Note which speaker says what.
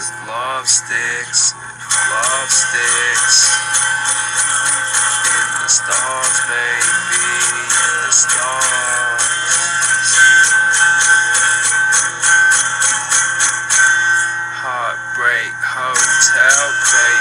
Speaker 1: Cause love sticks, love sticks. In the stars, baby, in the stars. Heartbreak Hotel, baby.